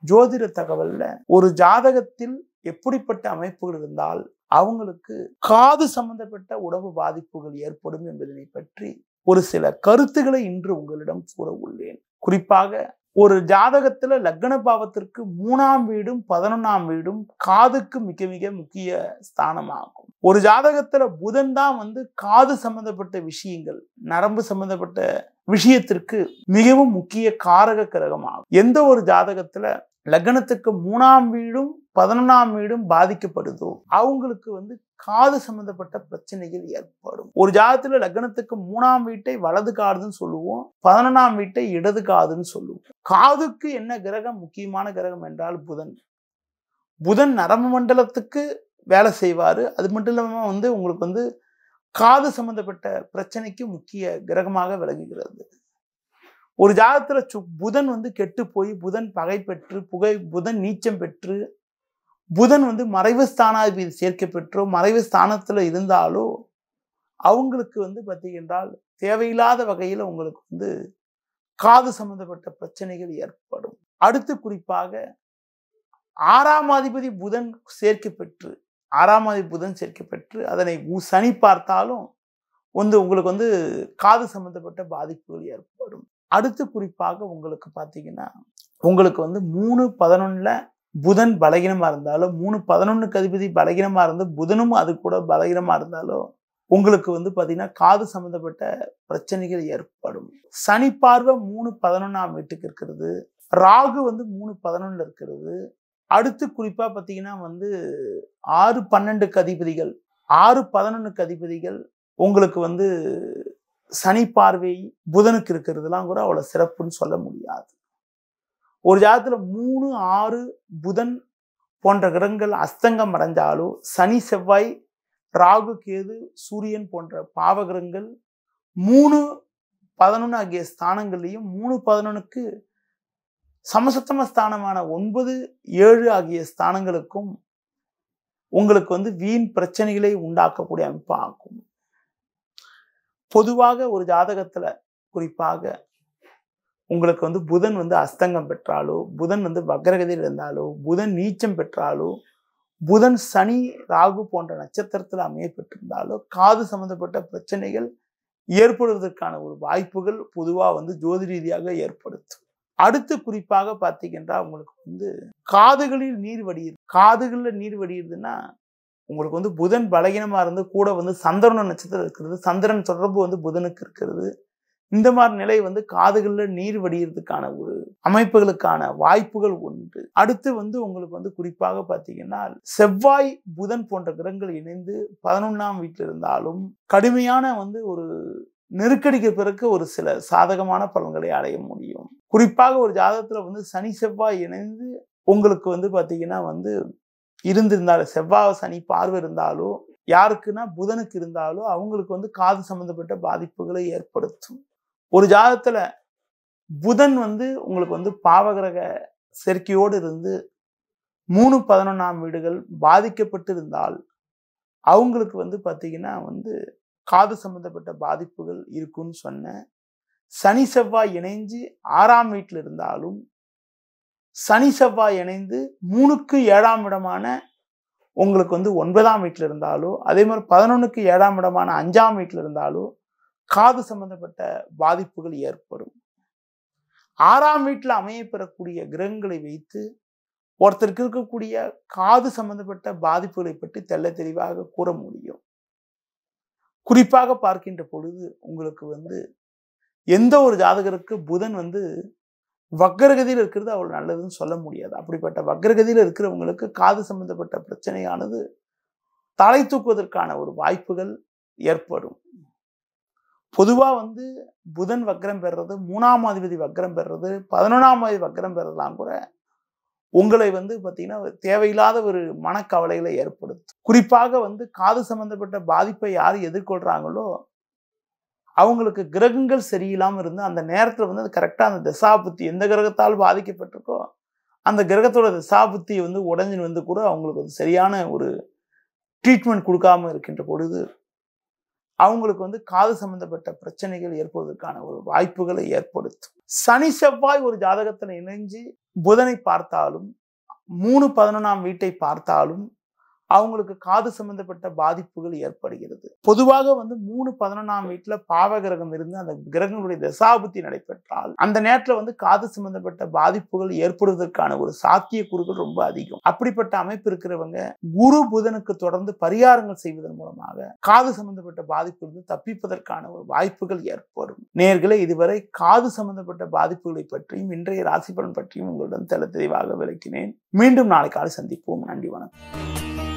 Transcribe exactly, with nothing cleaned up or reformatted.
ஜோதிட தகவல்ல ஒரு ஜாதகத்தில் எப்படிப்பட்ட அமைப்புகள் இருந்தால் அவங்களுக்கு காது சம்பந்தப்பட்ட உடம்பு பாதிப்புகள் ஏற்படும் என்பதனை பற்றி ஒரு சில கருத்துக்களை இன்று உங்களிடம் கூற உள்ளேன். குறிப்பாக ஒரு ஜாதகத்துல லக்ன பாவத்திற்கு மூணாம் வீடும் பதினொன்னாம் வீடும் காதுக்கு மிக மிக முக்கிய ஸ்தானமாகும். ஒரு ஜாதகத்துல புதன் தான் வந்து காது சம்பந்தப்பட்ட விஷயங்கள், நரம்பு சம்பந்தப்பட்ட விஷயத்திற்கு மிகவும் முக்கிய காரக கிரகமாகும். எந்த ஒரு ஜாதகத்துல லக்னத்துக்கு மூணாம் வீடும் பதினொன்னாம் வீடும் பாதிக்கப்படுதோ அவங்களுக்கு வந்து காது சம்பந்தப்பட்ட பிரச்சனைகள் ஏற்படும். ஒரு ஜாதகத்துல லக்னத்துக்கு மூணாம் வீட்டை வலது காதுன்னு சொல்லுவோம், பதினொன்னாம் வீட்டை இடது காதுன்னு சொல்லுவோம். காதுக்கு என்ன கிரகம் முக்கியமான கிரகம் என்றால் புதன். புதன் நரம்பு மண்டலத்துக்கு வேலை செய்வாரு. அது மட்டும் இல்லாம வந்து உங்களுக்கு வந்து காது சம்பந்தப்பட்ட பிரச்சனைக்கு முக்கிய கிரகமாக விளங்குகிறது. ஒரு ஜாதகத்துல புதன் வந்து கெட்டு போய் புதன் பகை பெற்று புகை புதன் நீச்சம் பெற்று புதன் வந்து மறைவு ஸ்தானாதிபதி சேர்க்கை பெற்றோ மறைவு ஸ்தானத்துல இருந்தாலோ அவங்களுக்கு வந்து பார்த்தீங்கன்றால் தேவையில்லாத வகையில உங்களுக்கு வந்து காது சம்பந்தப்பட்ட பிரச்சனைகள் ஏற்படும். அடுத்து குறிப்பாக ஆறாம் அதிபதி புதன் சேர்க்கை பெற்று ஆறாம் அதிபதி புதன் சேர்க்கை பெற்று அதனை சனி பார்த்தாலும் வந்து உங்களுக்கு வந்து காது சம்பந்தப்பட்ட பாதிப்புகள் ஏற்படும். அடுத்து குறிப்பாக உங்களுக்கு பார்த்தீங்கன்னா உங்களுக்கு வந்து மூணு பதினொன்னுல புதன் பலகீனமா இருந்தாலும் மூணு பதினொன்னுக்கு அதிபதி பலகீனமா இருந்து புதனும் அது கூட பலகீனமா இருந்தாலும் உங்களுக்கு வந்து பார்த்தீங்கன்னா காது சம்பந்தப்பட்ட பிரச்சனைகள் ஏற்படும். சனி பார்வை மூணு பதினொன்னாம் வீட்டுக்கு இருக்கிறது, ராகு வந்து மூணு பதினொன்னுல இருக்கிறது. அடுத்து குறிப்பா பார்த்தீங்கன்னா வந்து ஆறு பன்னெண்டுக்கு அதிபதிகள் ஆறு பதினொன்னுக்கு அதிபதிகள் உங்களுக்கு வந்து சனி பார்வை புதனுக்கு இருக்கிறதுலாம் கூட அவ்வளவு சிறப்புன்னு சொல்ல முடியாது. ஒரு ஜாதகத்துல மூணு ஆறு புதன் போன்ற கிரகங்கள் அஸ்தங்கம் அடைஞ்சாலும் சனி செவ்வாய் ராகு கேது சூரியன் போன்ற பாவகிரகங்கள் மூணு பதினொன்னு ஆகிய ஸ்தானங்கள்லையும் மூணு பதினொன்னுக்கு சமசத்தம ஸ்தானமான ஒன்பது ஏழு ஆகிய ஸ்தானங்களுக்கும் உங்களுக்கு வந்து வீண் பிரச்சனைகளை உண்டாக்கக்கூடிய அமைப்பு ஆகும். பொதுவாக ஒரு ஜாதகத்துல குறிப்பாக உங்களுக்கு வந்து புதன் வந்து அஸ்தங்கம் பெற்றாலோ புதன் வந்து வக்ரகதியில் இருந்தாலோ புதன் நீச்சம் பெற்றாலோ புதன் சனி ராகு போன்ற நட்சத்திரத்தில் அமைய பெற்றிருந்தாலோ காது சம்பந்தப்பட்ட பிரச்சனைகள் ஏற்படுவதற்கான ஒரு வாய்ப்புகள் பொதுவா வந்து ஜோதி ரீதியாக ஏற்படுத்தும். அடுத்து குறிப்பாக பார்த்தீங்கன்னா உங்களுக்கு வந்து காதுகளில் நீர் வடியுது. காதுகளில் நீர் வடியுதுன்னா உங்களுக்கு வந்து புதன் பலகீனமா இருந்து கூட வந்து சந்திரன் நட்சத்திரம் இருக்கிறது, சந்திரன் தொடர்பு வந்து புதனுக்கு இருக்கிறது. இந்த மாதிரி நிலை வந்து காதுகளில் நீர் வடிகிறதுக்கான ஒரு அமைப்புகளுக்கான வாய்ப்புகள் உண்டு. அடுத்து வந்து உங்களுக்கு வந்து குறிப்பாக பார்த்தீங்கன்னா செவ்வாய் புதன் போன்ற கிரகங்கள் இணைந்து பதினொன்னாம் வீட்டில் இருந்தாலும் கடுமையான வந்து ஒரு நெருக்கடிக்கு பிறகு ஒரு சில சாதகமான பலன்களை அடைய முடியும். குறிப்பாக ஒரு ஜாதகத்துல வந்து சனி செவ்வாய் இணைந்து உங்களுக்கு வந்து பார்த்தீங்கன்னா வந்து இருந்திருந்தாலும் செவ்வாய் சனி பார்வை இருந்தாலோ யாருக்குன்னா புதனுக்கு இருந்தாலோ அவங்களுக்கு வந்து காது சம்பந்தப்பட்ட பாதிப்புகளை ஏற்படுத்தும். ஒரு ஜாதகத்துல புதன் வந்து உங்களுக்கு வந்து பாவகிரக சேர்க்கையோடு இருந்து மூணு பதினொன்னாம் வீடுகள் பாதிக்கப்பட்டு இருந்தால் அவங்களுக்கு வந்து பார்த்தீங்கன்னா வந்து காது சம்பந்தப்பட்ட பாதிப்புகள் இருக்குன்னு சொன்னேன். சனி செவ்வாய் இணைஞ்சு ஆறாம் வீட்டில் இருந்தாலும் சனி செவ்வாய் இணைந்து மூணுக்கு ஏழாம் இடமான உங்களுக்கு வந்து ஒன்பதாம் வீட்டில் இருந்தாலோ அதே மாதிரி பதினொன்னுக்கு ஏழாம் இடமான அஞ்சாம் வீட்டில் இருந்தாலோ காது சம்பந்தப்பட்ட பாதிப்புகள் ஏற்படும். ஆறாம் வீட்டில் அமைய பெறக்கூடிய கிரகங்களை வைத்து ஒருத்தருக்கு இருக்கக்கூடிய காது சம்பந்தப்பட்ட பாதிப்புகளை பற்றி தெள்ள தெளிவாக கூற முடியும். குறிப்பாக பார்க்கின்ற பொழுது உங்களுக்கு வந்து எந்த ஒரு ஜாதகருக்கு புதன் வந்து வக்ரகதியில் இருக்கிறது அவ்வளவு நல்லதுன்னு சொல்ல முடியாது. அப்படிப்பட்ட வக்ரகதியில் இருக்கிறவங்களுக்கு காது சம்பந்தப்பட்ட பிரச்சனையானது தலை தூக்குவதற்கான ஒரு வாய்ப்புகள் ஏற்படும். பொதுவா வந்து புதன் வக்ரம் பெறுறது, மூணாம் அதிபதி வக்ரம் பெறுறது, பதினொன்னாம் அதிபதி வக்ரம் பெறலாம் கூட உங்களை வந்து பார்த்தீங்கன்னா தேவையில்லாத ஒரு மனக்கவலைகளை ஏற்படுத்தும். குறிப்பாக வந்து காது சம்பந்தப்பட்ட பாதிப்பை யார் எதிர்கொள்றாங்களோ அவங்களுக்கு கிரகங்கள் சரியில்லாமல் இருந்து அந்த நேரத்தில் வந்து அது கரெக்டாக அந்த தசாபுத்தி எந்த கிரகத்தால் பாதிக்கப்பட்டிருக்கோ அந்த கிரகத்தோட தசாபுத்தி வந்து உடஞ்சின்னு வந்து கூட அவங்களுக்கு வந்து சரியான ஒரு ட்ரீட்மெண்ட் கொடுக்காம இருக்கின்ற பொழுது அவங்களுக்கு வந்து காது சம்பந்தப்பட்ட பிரச்சனைகள் ஏற்படுவதற்கான ஒரு வாய்ப்புகளை ஏற்படுத்தும். சனி செவ்வாய் ஒரு ஜாதகத்துல இணைஞ்சு புதனை பார்த்தாலும் மூணு பதினொன்னாம் வீட்டை பார்த்தாலும் அவங்களுக்கு காது சம்பந்தப்பட்ட பாதிப்புகள் ஏற்படுகிறது. பொதுவாக வந்து மூணு பதினொன்னாம் வீட்டுல பாவ கிரகம் இருந்து அந்த கிரகங்களுடைய தசாபுத்தி நடைபெற்றால் அந்த நேரத்துல வந்து காது சம்பந்தப்பட்ட பாதிப்புகள் ஏற்படுவதற்கான ஒரு சாத்தியக்கூறுகள் ரொம்ப அதிகம். அப்படிப்பட்ட அமைப்பு இருக்கிறவங்க குரு புதனுக்கு தொடர்ந்து பரிகாரங்கள் செய்வதன் மூலமாக காது சம்பந்தப்பட்ட பாதிப்புகள் தப்பிப்பதற்கான ஒரு வாய்ப்புகள் ஏற்படும். நேயர்களே, இதுவரை காது சம்பந்தப்பட்ட பாதிப்புகளை பற்றியும் இன்றைய ராசி பலன் பற்றியும் உங்களிடம் தெளி தெளிவாக விளக்கினேன். மீண்டும் நாளை காலை சந்திப்போம். நன்றி, வணக்கம்.